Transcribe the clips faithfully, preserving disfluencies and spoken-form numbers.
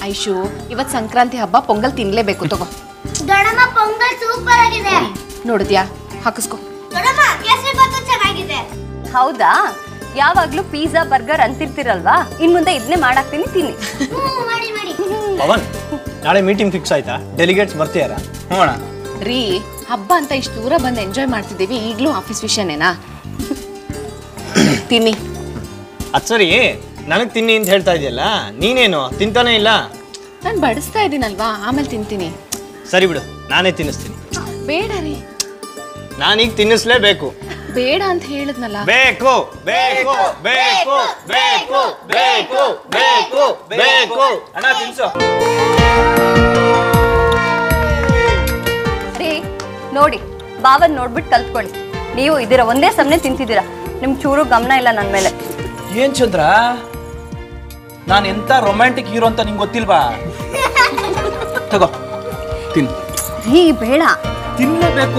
ಐಶು ಇವತ್ತು ಸಂಕ್ರಾಂತಿ ಹಬ್ಬ ಪೊಂಗಲ್ ತಿನ್ಲೇಬೇಕು ತಗೋ. ದೊಡ್ಡಮ್ಮ ಪೊಂಗಲ್ ಸೂಪರ್ ಆಗಿದೆ. ನೋಡಿದ್ಯಾ ಹಾಕಿಸ್ಕೋ. ದೊಡ್ಡಮ್ಮ ಕೇಸರಿ ಬಾತು ಚೆನ್ನಾಗಿದೆ. ಹೌದಾ? ಯಾವಾಗ್ಲೂ ಪಿಜ್ಜಾ ಬರ್ಗರ್ ಅಂತಿರ್ತಿರಲ್ವಾ, ಇನ್ ಮುಂದೆ ಇದನ್ನೇ ಮಾಡಾಕ್ತೀನಿ, ತಿನ್ನಿ. ಮಾಡಿ ಮಾಡಿ. ಪವನ್, ನಾಳೆ ಮೀಟಿಂಗ್ ಫಿಕ್ಸ್ ಆಯ್ತಾ? ಡೆಲಿಗೇಟ್ಸ್ ಬರ್ತೀಯಾರ? ಹ್ಞೂ ಅಣ್ಣ. ರೀ ಹಬ್ಬ ಅಂತ ಇಷ್ಟು ದೂರ ಬಂದು ಎಂಜಾಯ್ ಮಾಡ್ತಿದ್ದೀವಿ, ಈಗಲೂ ಆಫೀಸ್ ವಿಷಯನೇನಾ? ತಿನ್ನಿ. ಅದು ಸರಿ, ನನಗೆ ತಿನ್ನಿ ಅಂತ ಹೇಳ್ತಾ ಇದೆಯಲ್ಲ, ನೀನೇನು ತಿಂತಾನೆ ಇಲ್ಲ? ನಾನು ಬಡಿಸ್ತಾ ಇದ್ದೀನಲ್ವಾ, ಆಮೇಲೆ ತಿಂತೀನಿ. ಸರಿ ಬಿಡು, ನಾನೇ ತಿನ್ನಿಸ್ತೀನಿ. ಬೇಡ ರೀ. ನಾನೀಗ ತಿನ್ನಿಸ್ಲೇಬೇಕು. ಬೇಡ ಅಂತ ಹೇಳಿದ್ನಲ್ಲ. ಬೇಕು ಬೇಕು ಬೇಕು ಬೇಕು ಬೇಕು ಬೇಕು ಬೇಕು ಅಣ್ಣ ತಿನ್ಸು. ರೀ ನೋಡಿ, ಬಾವನ್ ನೋಡ್ಬಿಟ್ಟು ಕಲ್ತ್ಕೊಳ್ಳಿ. ನೀವು ಇದೀರ ಒಂದೇ ಸಮನೆ ತಿಂತಿದ್ದೀರಾ, ನಿಮ್ ಚೂರು ಗಮನ ಇಲ್ಲ ನನ್ನ ಮೇಲೆ. ಏನ್ ಚಂದ್ರ, ನಾನು ಎಂತ ರೊಮ್ಯಾಂಟಿಕ್ ಹೀರೋ ಅಂತ ನಿಂಗೆ ಗೊತ್ತಿಲ್ವಾ? ತಗೋ ತಿನ್. ರೀ ಬೇಡ, ತಿನ್ನಬೇಕು.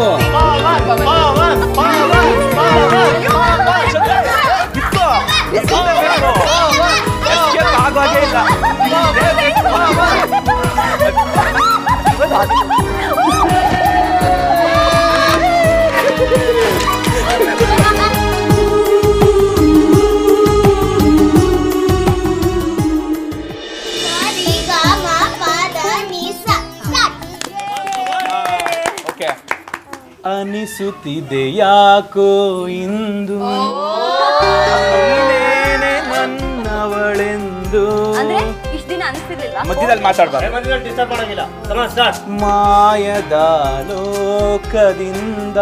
ಅನಿಸುತ್ತಿದೆ ಯಾಕೋ ಇಂದು ನೀನೇನೆ ನನ್ನವಳೆಂದು. ಅಂದ್ರೆ ಇಷ್ಟ ದಿನ ಅನಿಸ್ತಿರ್ಲಿಲ್ವಾ? ಮಧ್ಯದಲ್ಲಿ ಮಾತಾಡ್ಬಾರ್ದು. ಮಾಯದ ಲೋಕದಿಂದ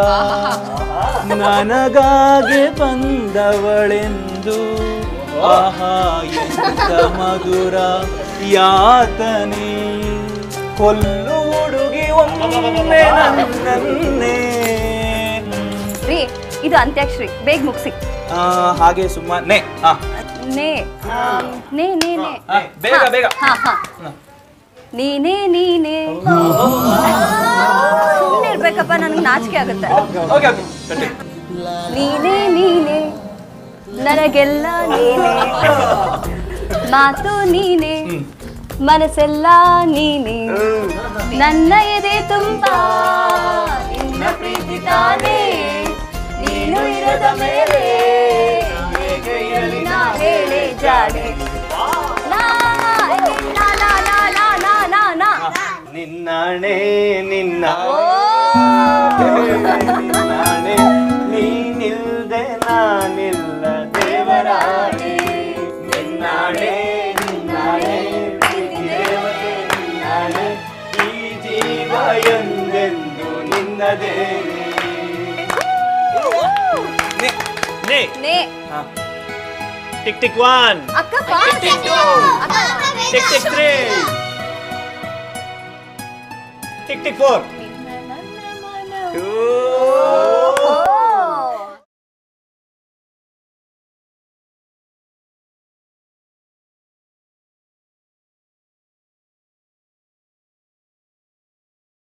ನನಗಾಗಿ ಬಂದವಳೆಂದು. ಆಹಾ ಎಂತ ಮಧುರ ಯಾತನೆ, ಕೊಲ್ಲು ಹುಡುಗಿ ಒಮ್ಮೆ ನನ್ನನ್ನೇ. ರೀ ಇದು ಅಂತ್ಯಾಕ್ಷರಿ, ಬೇಗ ಮುಗಿಸಿ. ಹಾಗೆ ಸುಮ್ಮನೆ ನೇ ನೇ ನೇ ನೇ ಬೇಗ ಬೇಗ. ಹಾ ಹಾ ನೀನೇ ನೀನೇ. ಸುಮ್ಮನೆ ಇರ್ಬೇಕಪ್ಪ, ನನಗೆ ನಾಚಿಕೆ ಆಗುತ್ತೆ. ನೀನೇ ನೀನೇ ನನಗೆಲ್ಲ ನೀನೇ, ಮಾತು ನೀನೇ ಮನಸ್ಸೆಲ್ಲ ನೀನೇ, ನನ್ನ ಎದೆ ತುಂಬಾ ನಿನ್ನ ಪ್ರೀತಿ ತಾನೇ, ನೀನು ಇರದ ಮೇಲೆ ಹೇಗೆ ಇರಲಿ ನಾ ಹೇಳೆ ಜಾಡೆ. ನಿನ್ನಾಣೆ ನಿನ್ನ ನೀನಿಲ್ದೆ ನಾನಿಲ್ಲ ದೇವರಾಣೆ. ನಿನ್ನಾಣೆ ನಿನ್ನಾಣೆ ದೇವತೆ ನಿನ್ನಾಣೆ, ಈ ಜೀವ ಎಂದೆಂದು ನಿನ್ನದೇ. ಟಿಕ್ ಟಿಕ್ ಒನ್, ಅಕ್ಕ tick tick three, tick tick four.